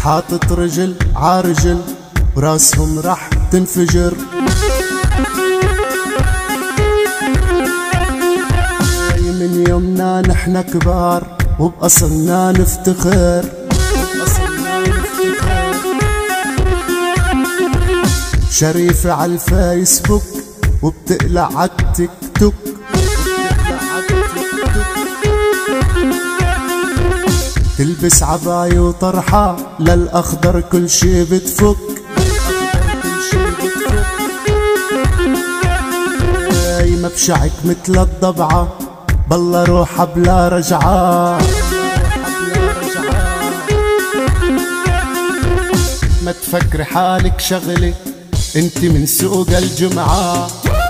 حاطط رجل عارجل وراسهم راح تنفجر. من يومنا نحنا كبار وبأصلنا نفتخر. شريفة عالفيسبوك وبتقلع عالتيك توك. تلبس عباية وطرحة للأخضر كل شي بتفك. ما بشعك مثل الضبعة بالله روحها بلا رجعة. ما تفكري حالك شغلة انت من سوق الجمعة.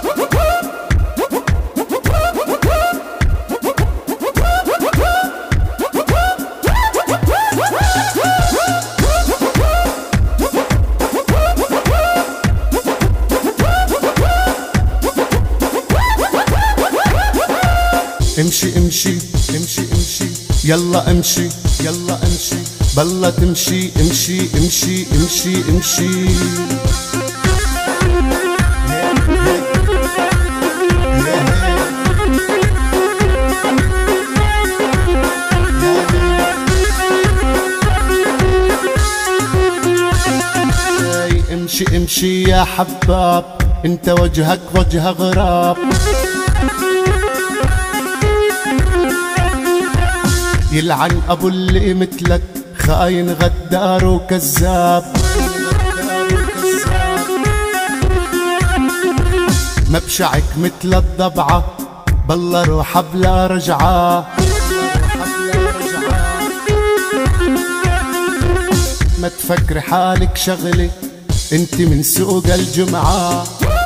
امشي امشي امشي امشي يلا امشي يلا امشي بالله تمشي امشي امشي امشي امشي. امشي امشي يا حباب انت وجهك وجه غراب. يلعن ابو اللي مثلك خاين غدار وكذاب. ما بشعك مثل الضبعة بالله روحها بلا رجعة. ما تفكري حالك شغلة انت من سوق الجمعة.